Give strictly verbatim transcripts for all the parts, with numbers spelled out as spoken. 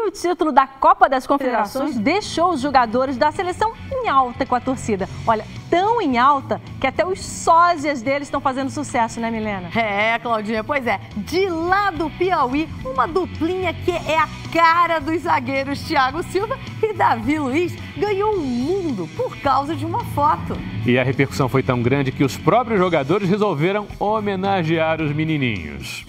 o título da Copa das Confederações deixou os jogadores da seleção em alta com a torcida. Olha, tão em alta que até os sósias deles estão fazendo sucesso, né, Milena? É, Claudinha, pois é. De lá do Piauí, uma duplinha que é a cara dos zagueiros Thiago Silva e Davi Luiz ganhou o mundo por causa de uma foto. E a repercussão foi tão grande que os próprios jogadores resolveram homenagear os menininhos.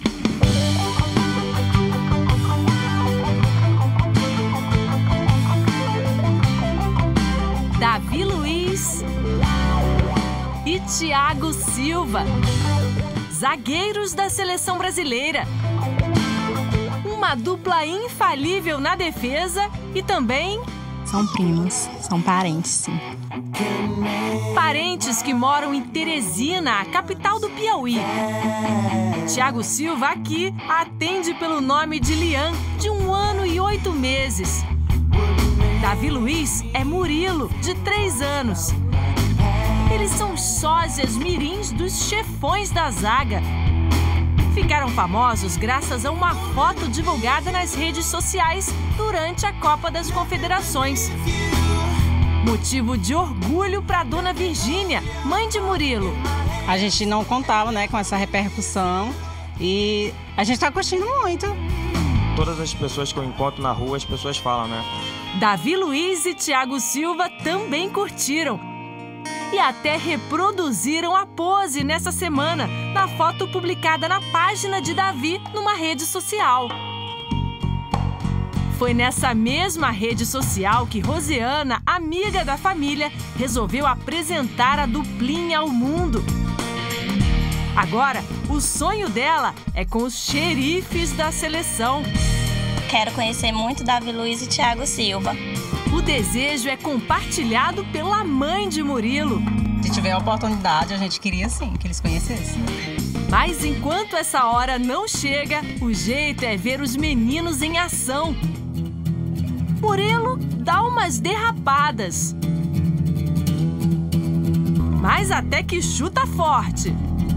Davi Luiz e Thiago Silva, zagueiros da seleção brasileira. Uma dupla infalível na defesa e também... São primos, são parentes, sim. Parentes que moram em Teresina, a capital do Piauí. Thiago Silva aqui atende pelo nome de Lian, de um ano e oito meses. Davi Luiz é Murilo, de três anos. Eles são sósias mirins dos chefões da zaga. Ficaram famosos graças a uma foto divulgada nas redes sociais durante a Copa das Confederações. Motivo de orgulho para a dona Virgínia, mãe de Murilo. A gente não contava, né, com essa repercussão e a gente está curtindo muito. Todas as pessoas que eu encontro na rua, as pessoas falam, né? Davi Luiz e Thiago Silva também curtiram. E até reproduziram a pose nessa semana, na foto publicada na página de Davi numa rede social. Foi nessa mesma rede social que Rosiana, amiga da família, resolveu apresentar a duplinha ao mundo. Agora, o sonho dela é com os xerifes da seleção. Quero conhecer muito Davi Luiz e Thiago Silva. O desejo é compartilhado pela mãe de Murilo. Se tiver a oportunidade, a gente queria sim que eles conhecessem. Mas enquanto essa hora não chega, o jeito é ver os meninos em ação. Murilo dá umas derrapadas, mas até que chuta forte.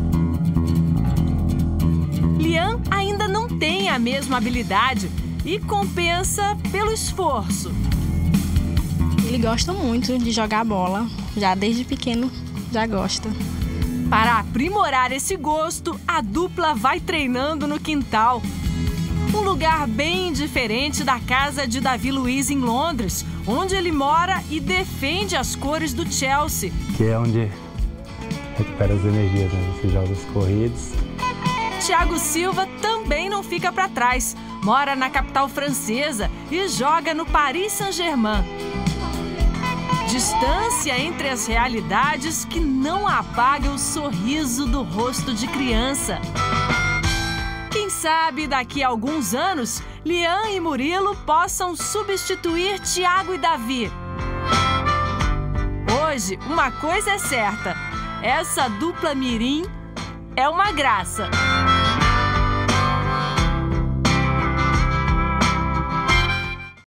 Lian ainda não tem a mesma habilidade e compensa pelo esforço. Ele gosta muito de jogar bola, já desde pequeno já gosta. Para aprimorar esse gosto, a dupla vai treinando no quintal. Um lugar bem diferente da casa de Davi Luiz em Londres, onde ele mora e defende as cores do Chelsea. Que é onde recupera as energias, né, nesses jogos corridos. Thiago Silva também não fica para trás. Mora na capital francesa e joga no Paris Saint-Germain. Distância entre as realidades que não apaga o sorriso do rosto de criança. Quem sabe daqui a alguns anos, Lian e Murilo possam substituir Thiago e Davi. Hoje, uma coisa é certa, essa dupla mirim é uma graça.